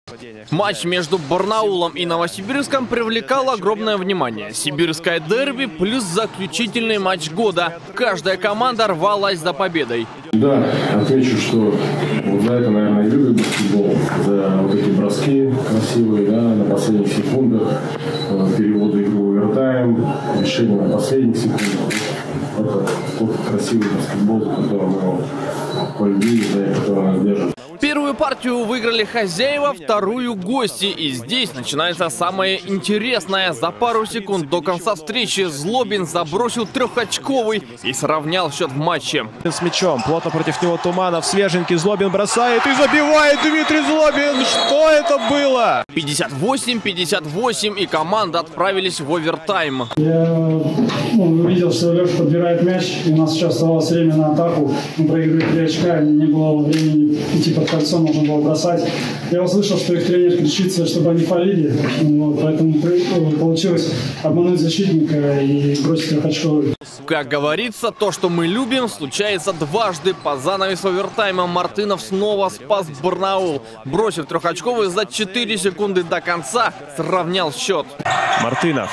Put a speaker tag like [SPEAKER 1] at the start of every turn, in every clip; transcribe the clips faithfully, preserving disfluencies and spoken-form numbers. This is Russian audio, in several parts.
[SPEAKER 1] Матч между Барнаулом и Новосибирском привлекал огромное внимание. Сибирское дерби плюс заключительный матч года. Каждая команда рвалась за победой.
[SPEAKER 2] Да, отвечу, что вот за это, наверное, и любят баскетбол. За вот эти броски красивые, да, на последних секундах, переводы игры в овертайм, решение на последних секундах. Это тот красивый баскетбол, за который мы полюбили, за который нас держит.
[SPEAKER 1] Первую партию выиграли хозяева, вторую гости. И здесь начинается самое интересное. За пару секунд до конца встречи Злобин забросил трехочковый и сравнял счет в матче.
[SPEAKER 3] С мячом, плотно против него Туманов, свеженький, Злобин бросает и забивает Дмитрий Злобин. Что это было?
[SPEAKER 1] пятьдесят восемь пятьдесят восемь, и команда отправились в овертайм.
[SPEAKER 4] Я ну, увидел, что Леша подбирает мяч, и у нас сейчас оставалось время на атаку. Мы проиграли три очка, не было времени идти под кольцо, можно было бросать. Я услышал, что их тренер кричит, чтобы они фолили, вот, поэтому получилось обмануть защитника и бросить трехочковый.
[SPEAKER 1] Как говорится, то, что мы любим, случается дважды. По занавесу овертайма Мартынов снова спас Барнаул. Бросив трехочковый за четыре секунды до конца, сравнял счет.
[SPEAKER 3] Мартынов.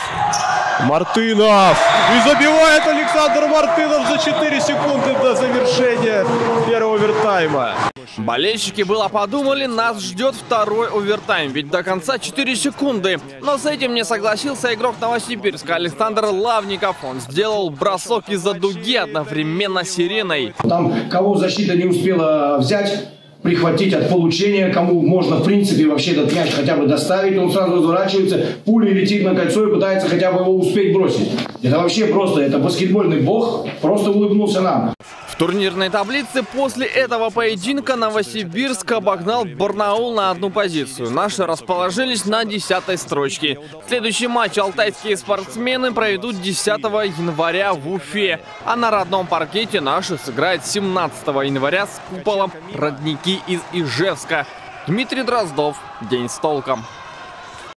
[SPEAKER 3] Мартынов! И забивает Александр Мартынов за четыре секунды до завершения первого овертайма.
[SPEAKER 1] Болельщики было подумали, нас ждет второй овертайм, ведь до конца четыре секунды. Но с этим не согласился игрок Новосибирска Александр Лавников. Он сделал бросок из-за дуги одновременно с сиреной.
[SPEAKER 5] Там кого защита не успела взять, прихватить от получения, кому можно в принципе вообще этот мяч хотя бы доставить, он сразу разворачивается, пулей летит на кольцо и пытается хотя бы его успеть бросить. Это вообще просто, это баскетбольный бог, просто улыбнулся нам.
[SPEAKER 1] В турнирной таблице после этого поединка Новосибирск обогнал Барнаул на одну позицию. Наши расположились на десятой строчке. Следующий матч алтайские спортсмены проведут десятого января в Уфе. А на родном паркете наши сыграют семнадцатого января с куполом «Родники» из Ижевска. Дмитрий Дроздов. День с толком.